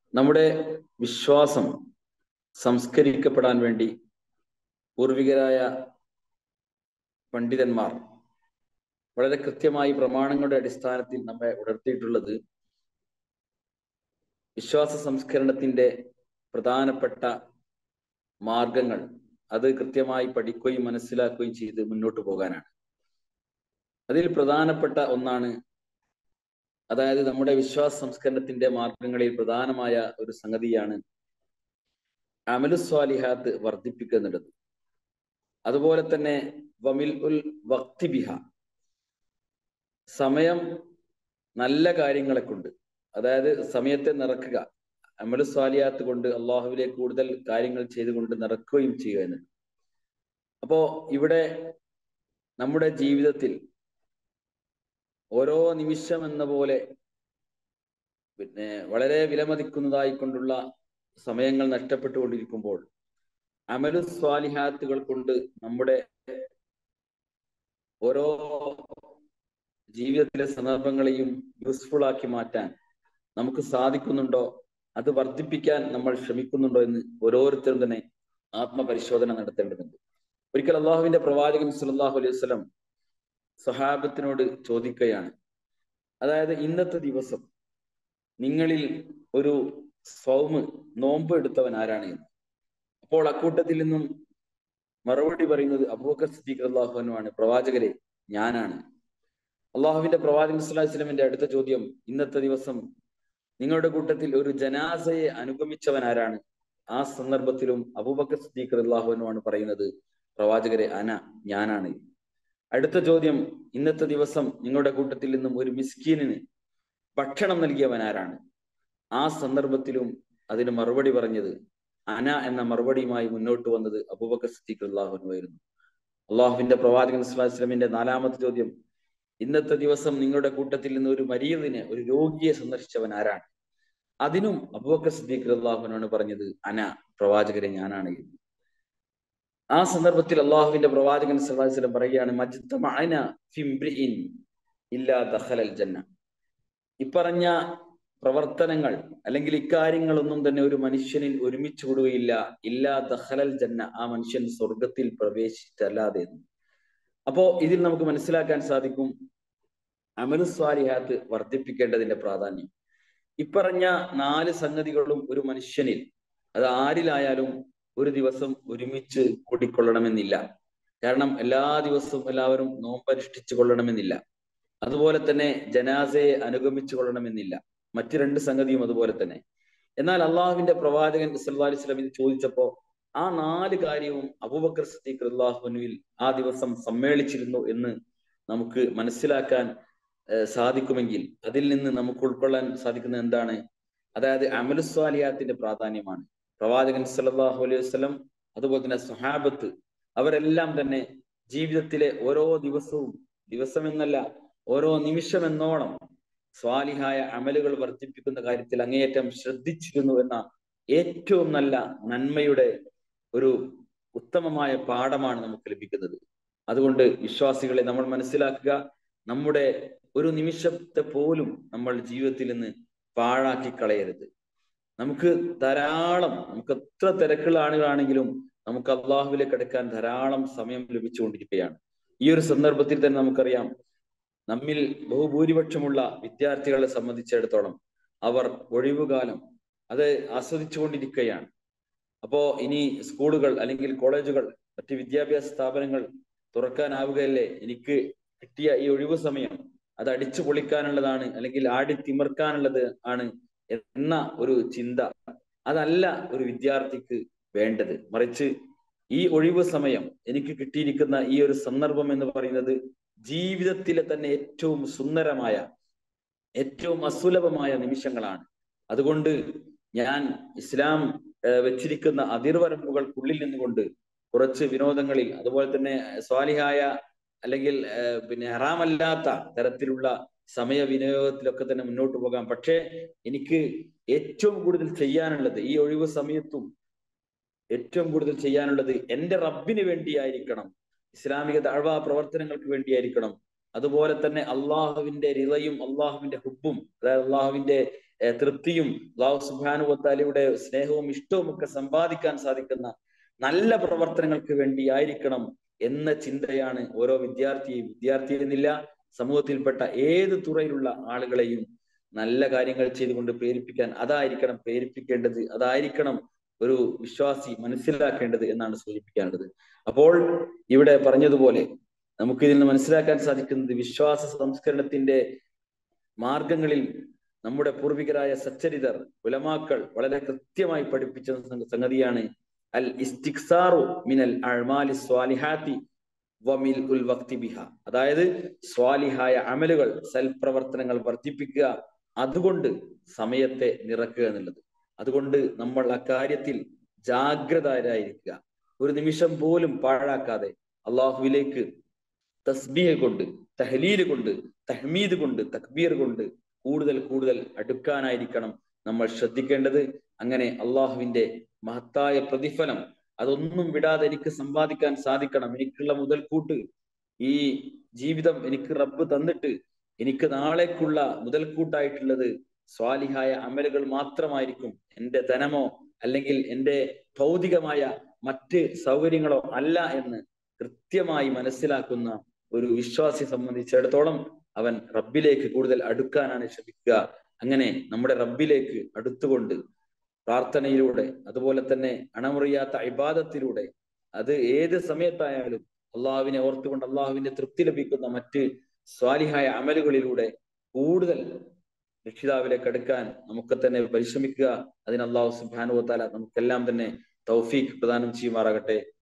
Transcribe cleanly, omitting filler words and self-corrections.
നമ്മുടെ വിശ്വാസം സംസ്കരിക്കപ്പെടാൻ വേണ്ടി പൂർവികരായ പണ്ഡിതന്മാർ വളരെ കൃത്യമായി പ്രമാണങ്ങളുടെ അടിസ്ഥാനത്തിൽ നമ്മെ ഉണർത്തിയിട്ടുള്ളത് വിശ്വാസ സംസ്കരണത്തിന്റെ പ്രധാനപ്പെട്ട മാർഗങ്ങൾ അത് കൃത്യമായി പഠിക്കുകയും മനസ്സിലാക്കുകയും ചെയ്ത് മുന്നോട്ട് പോകാനാണ്. അതിൽ പ്രധാനപ്പെട്ട ഒന്നാണ്, അതായത് നമ്മുടെ വിശ്വാസ സംസ്കരണത്തിന്റെ മാർഗങ്ങളിൽ പ്രധാനമായ ഒരു സംഗതിയാണ് അമലുസ്വാലിഹാത്ത് വർദ്ധിപ്പിക്കുന്നുള്ളത്. അതുപോലെ തന്നെ വമിൽ ഉൽ വക്തി ബിഹ, സമയം നല്ല കാര്യങ്ങളെ കൊണ്ട്, അതായത് സമയത്തെ നിറക്കുക, അമലുസ്വാലിഹാത്ത് കൊണ്ട് അള്ളാഹുവിലേക്ക് കൂടുതൽ കാര്യങ്ങൾ ചെയ്തുകൊണ്ട് നിറക്കുകയും ചെയ്യുക എന്നുള്ളത്. അപ്പോ ഇവിടെ നമ്മുടെ ജീവിതത്തിൽ ഓരോ നിമിഷം എന്ന പോലെ വളരെ വിലമതിക്കുന്നതായിക്കൊണ്ടുള്ള സമയങ്ങൾ നഷ്ടപ്പെട്ടുകൊണ്ടിരിക്കുമ്പോൾ അമലുസ്വാലിഹാത്തുകൾ കൊണ്ട് നമ്മുടെ ഓരോ ജീവിതത്തിലെ സന്ദർഭങ്ങളെയും യൂസ്ഫുൾ ആക്കി മാറ്റാൻ നമുക്ക് സാധിക്കുന്നുണ്ടോ, അത് വർദ്ധിപ്പിക്കാൻ നമ്മൾ ശ്രമിക്കുന്നുണ്ടോ എന്ന് ഓരോരുത്തരും തന്നെ ആത്മപരിശോധന നടത്തേണ്ടതുണ്ട്. ഒരിക്കൽ അള്ളാഹുവിന്റെ പ്രവാചകൻ സല്ലല്ലാഹു അലൈഹി വസല്ലം സഹാബത്തിനോട് ചോദിക്കുകയാണ്, അതായത് ഇന്നത്തെ ദിവസം നിങ്ങളിൽ ഒരു നോമ്പ് എടുത്തവൻ ആരാണ് എന്ന്. അപ്പോൾ അക്കൂട്ടത്തിൽ നിന്നും മറുപടി പറയുന്നത് അബൂബക്കർ സിദ്ദീഖ് റളിയല്ലാഹു അൻഹു ആണ്. പ്രവാചകരെ, ഞാനാണ്. അള്ളാഹുവിന്റെ പ്രവാചകൻ സ്വല്ലല്ലാഹു അലൈഹി വസല്ലമിന്റെ അടുത്ത ചോദ്യം, ഇന്നത്തെ ദിവസം നിങ്ങളുടെ കൂട്ടത്തിൽ ഒരു ജനാസയെ അനുഗമിച്ചവൻ ആരാണ്? ആ സന്ദർഭത്തിലും അബൂബക്കർ സിദ്ദീഖ് റളിയല്ലാഹു അൻഹു ആണ് പറയുന്നത്, പ്രവാചകരെ, ഞാനാണ്. അടുത്ത ചോദ്യം, ഇന്നത്തെ ദിവസം നിങ്ങളുടെ കൂട്ടത്തിൽ നിന്നും ഒരു മിസ്കീനിന് ഭക്ഷണം നൽകിയവൻ ആരാണ്? ആ സന്ദർഭത്തിലും അതിന് മറുപടി പറഞ്ഞത് എന്ന മറുപടിയുമായി മുന്നോട്ട് വന്നത് അബൂബക്കർ സിദ്ദീഖ് റളിയല്ലാഹു അൻഹു ആയിരുന്നു. അള്ളാഹുവിന്റെ പ്രവാചകൻ സ്വല്ലല്ലാഹു അലൈഹി വസല്ലമിന്റെ നാലാമത്തെ ചോദ്യം, ഇന്നത്തെ ദിവസം നിങ്ങളുടെ കൂട്ടത്തിൽ നിന്ന് ഒരു മരീദിനെ, ഒരു രോഗിയെ സന്ദർശിച്ചവൻ ആരാണ്? അതിനും അബൂബക്കർ സിദ്ദീഖ് റളിയല്ലാഹു അൻഹു ആണ് പറഞ്ഞത്, പ്രവാചകരെ, ഞാനാണ്. ആ സന്ദർഭത്തിൽ അള്ളാഹുവിന്റെ പ്രവാചകൻ സ്വല്ലല്ലാഹു അലൈഹി വസല്ലം പറയുകയാണ്, മജ്തമഅന ഫിംബ്രിഇൻ ഇല്ലാ ദഖലൽ ജന്ന. ഇപ്പറഞ്ഞ പ്രവർത്തനങ്ങൾ അല്ലെങ്കിൽ ഇക്കാര്യങ്ങളൊന്നും തന്നെ ഒരു മനുഷ്യനിൽ ഒരുമിച്ച് കൂടുകയില്ല, ഇല്ലാ ദഖലൽ ജന്ന, ആ മനുഷ്യൻ സ്വർഗത്തിൽ പ്രവേശിച്ചല്ലാതെ. അപ്പോ ഇതിൽ നമുക്ക് മനസ്സിലാക്കാൻ സാധിക്കും അമലുസ്വാലിഹാത്ത് വർദ്ധിപ്പിക്കേണ്ടതിന്റെ പ്രാധാന്യം. ഇപ്പറഞ്ഞ 4 സംഗതികളും ഒരു മനുഷ്യനിൽ, അത് ആരിലായാലും ഒരു ദിവസം ഒരുമിച്ച് കൂടിക്കൊള്ളണമെന്നില്ല. കാരണം എല്ലാ ദിവസവും എല്ലാവരും നോമ്പനുഷ്ഠിച്ചു കൊള്ളണമെന്നില്ല. അതുപോലെ തന്നെ ജനാസയെ അനുഗമിച്ചു കൊള്ളണമെന്നില്ല. മറ്റു 2 സംഗതിയും അതുപോലെ തന്നെ. എന്നാൽ അള്ളാഹുവിന്റെ പ്രവാചകൻ സല്ലല്ലാഹു അലൈഹി വസല്ലം ഇത് ചോദിച്ചപ്പോ ആ 4 കാര്യവും അബൂബക്കർ സിദ്ദീഖ് റളിയല്ലാഹു അൻഹുവിൽ ആ ദിവസം സമ്മേളിച്ചിരുന്നു എന്ന് നമുക്ക് മനസ്സിലാക്കാൻ സാധിക്കുമെങ്കിൽ അതിൽ നിന്ന് നമുക്ക് ഉൾക്കൊള്ളാൻ സാധിക്കുന്നത് എന്താണ്? അതായത് അമലുസ്വാലിഹാത്തിന്റെ പ്രാധാന്യമാണ്. പ്രവാചകൻ സല്ലല്ലാഹു അലൈഹി വസല്ലം, അതുപോലെ തന്നെ സ്വഹാബത്ത്, അവരെല്ലാം തന്നെ ജീവിതത്തിലെ ഓരോ ദിവസവും, ദിവസമെന്നല്ല ഓരോ നിമിഷം എന്നോണം സ്വാലിഹായ അമലുകൾ വർദ്ധിപ്പിക്കുന്ന കാര്യത്തിൽ അങ്ങേയറ്റം ശ്രദ്ധിച്ചിരുന്നു എന്ന ഏറ്റവും നല്ല നന്മയുടെ ഒരു ഉത്തമമായ പാഠമാണ് നമുക്ക് ലഭിക്കുന്നത്. അതുകൊണ്ട് വിശ്വാസികളെ നമ്മൾ മനസ്സിലാക്കുക, നമ്മുടെ ഒരു നിമിഷത്തെ പോലും നമ്മൾ ജീവിതത്തിൽ നിന്ന് പാഴാക്കി കളയരുത്. നമുക്ക് എത്ര തിരക്കുള്ള ആളുകളാണെങ്കിലും നമുക്ക് അള്ളാഹുവിലേക്ക് അടുക്കാൻ ധാരാളം സമയം ലഭിച്ചുകൊണ്ടിരിക്കുകയാണ്. ഈ ഒരു സന്ദർഭത്തിൽ തന്നെ നമുക്കറിയാം, നമ്മിൽ ബഹുഭൂരിപക്ഷമുള്ള വിദ്യാർത്ഥികളെ സംബന്ധിച്ചിടത്തോളം അവർ ഒഴിവുകാലം അത് ആസ്വദിച്ചുകൊണ്ടിരിക്കുകയാണ്. അപ്പോ ഇനി സ്കൂളുകൾ അല്ലെങ്കിൽ കോളേജുകൾ, മറ്റ് വിദ്യാഭ്യാസ സ്ഥാപനങ്ങൾ തുറക്കാനാവുകയല്ലേ, എനിക്ക് കിട്ടിയ ഈ ഒഴിവു സമയം അത് അടിച്ചു പൊളിക്കാനുള്ളതാണ് അല്ലെങ്കിൽ ആടിത്തിമിർക്കാനുള്ളത് ആണ് എന്ന ഒരു ചിന്ത അതല്ല ഒരു വിദ്യാർത്ഥിക്ക് വേണ്ടത്. മറിച്ച് ഈ ഒഴിവു സമയം, എനിക്ക് കിട്ടിയിരിക്കുന്ന ഈ ഒരു സന്ദർഭം എന്ന് പറയുന്നത് ജീവിതത്തിലെ തന്നെ ഏറ്റവും സുന്ദരമായ, ഏറ്റവും അസുലഭമായ നിമിഷങ്ങളാണ്. അതുകൊണ്ട് ഞാൻ ഇസ്ലാം വെച്ചിരിക്കുന്ന അതിർവരമ്പുകൾക്കുള്ളിൽ നിന്നുകൊണ്ട് കുറച്ച് വിനോദങ്ങളിൽ, അതുപോലെ തന്നെ സ്വാലിഹായ അല്ലെങ്കിൽ ഹറാമല്ലാത്ത തരത്തിലുള്ള സമയ വിനിയോഗത്തിലൊക്കെ തന്നെ മുന്നോട്ട് പോകാം. പക്ഷേ എനിക്ക് ഏറ്റവും കൂടുതൽ ചെയ്യാനുള്ളത്, ഈ ഒഴിവ് സമയത്തും ഏറ്റവും കൂടുതൽ ചെയ്യാനുള്ളത് എൻ്റെ റബ്ബിന് വേണ്ടിയായിരിക്കണം, ഇസ്ലാമിക ദഅ്വ പ്രവർത്തനങ്ങൾക്ക് വേണ്ടിയായിരിക്കണം. അതുപോലെ തന്നെ അള്ളാഹുവിന്റെ റിളയും അള്ളാഹുവിന്റെ ഹുബും, അതായത് അള്ളാഹുവിന്റെ തൃപ്തിയും അല്ലാഹു സുബ്ഹാനഹു വ തആലയുടെ സ്നേഹവും ഇഷ്ടവും ഒക്കെ സമ്പാദിക്കാൻ സാധിക്കുന്ന നല്ല പ്രവർത്തനങ്ങൾക്ക് വേണ്ടി ആയിരിക്കണം എന്ന ചിന്തയാണ് ഓരോ വിദ്യാർത്ഥി എന്നില്ല, സമൂഹത്തിൽപ്പെട്ട ഏത് തുറയിലുള്ള ആളുകളെയും നല്ല കാര്യങ്ങൾ ചെയ്തുകൊണ്ട് പ്രേരിപ്പിക്കാൻ അതായിരിക്കണം പ്രേരിപ്പിക്കേണ്ടത്, അതായിരിക്കണം ഒരു വിശ്വാസി മനസ്സിലാക്കേണ്ടത് എന്നാണ് സൂചിപ്പിക്കേണ്ടത്. അപ്പോൾ ഇവിടെ പറഞ്ഞതുപോലെ നമുക്ക് ഇതിൽ നിന്ന് മനസ്സിലാക്കാൻ സാധിക്കുന്നത് വിശ്വാസ സംസ്കരണത്തിന്റെ മാർഗങ്ങളിൽ നമ്മുടെ പൂർവികരായ സച്ചരിതർ ഉലമാക്കൾ വളരെ കൃത്യമായി പഠിപ്പിച്ച സംഗതിയാണ് അൽ ഇസ്തിക്സാറു മിനൽ അഅ്മാലി സ്വാലിഹാത്തി വമിൽഉൽ വഖ്തി ബിഹ. അതായത് സ്വാലിഹായ അമലുകൾ, സൽപ്രവർത്തനങ്ങൾ വർദ്ധിപ്പിക്കുക, അതുകൊണ്ട് സമയത്തെ നിറക്കുക എന്നുള്ളത്. അതുകൊണ്ട് നമ്മൾ അക്കാര്യത്തിൽ ജാഗ്രതരായിരിക്കുക. ഒരു നിമിഷം പോലും പാഴാക്കാതെ അള്ളാഹുവിലേക്ക് തസ്ബീഹ് കൊണ്ട്, തഹ്ലീൽ കൊണ്ട്, തഹ്മീദ് കൊണ്ട്, തക്ബീർ കൊണ്ട് കൂടുതൽ അടുക്കാനായിരിക്കണം നമ്മൾ ശ്രദ്ധിക്കേണ്ടത്. അങ്ങനെ അള്ളാഹുവിന്റെ മഹത്തായ പ്രതിഫലം അതൊന്നും വിടാതെ എനിക്ക് സമ്പാദിക്കാൻ സാധിക്കണം. എനിക്കുള്ള മുതൽക്കൂട്ട്, ഈ ജീവിതം എനിക്ക് റബ്ബ് തന്നിട്ട് എനിക്ക് നാളേക്കുള്ള മുതൽക്കൂട്ടായിട്ടുള്ളത് സ്വാലിഹായ അമലുകൾ മാത്രമായിരിക്കും, എന്റെ ധനമോ അല്ലെങ്കിൽ എന്റെ ഭൗതികമായ മറ്റ് സൗകര്യങ്ങളോ അല്ല എന്ന് കൃത്യമായി മനസ്സിലാക്കുന്ന ഒരു വിശ്വാസിയെ സംബന്ധിച്ചിടത്തോളം അവൻ റബ്ബിലേക്ക് കൂടുതൽ അടുക്കാനാണ് ശ്രമിക്കുക. അങ്ങനെ നമ്മുടെ റബ്ബിലേക്ക് അടുത്തുകൊണ്ട് പ്രാർത്ഥനയിലൂടെ, അതുപോലെ തന്നെ അണമുറിയാത്ത ഇബാദത്തിലൂടെ, അത് ഏത് സമയത്തായാലും അള്ളാഹുവിനെ ഓർത്തുകൊണ്ട് അള്ളാഹുവിന്റെ തൃപ്തി ലഭിക്കുന്ന മറ്റ് സ്വാലിഹായ അമലുകളിലൂടെ കൂടുതൽ രക്ഷിതാവിലേക്ക് അടുക്കാൻ നമുക്ക് തന്നെ പരിശ്രമിക്കുക. അതിന് അള്ളാഹു സുബ്ഹാനഹു വ തആല നമുക്കെല്ലാം തന്നെ തൗഫീഖ് പ്രദാനം ചെയ്യുമാറാകട്ടെ.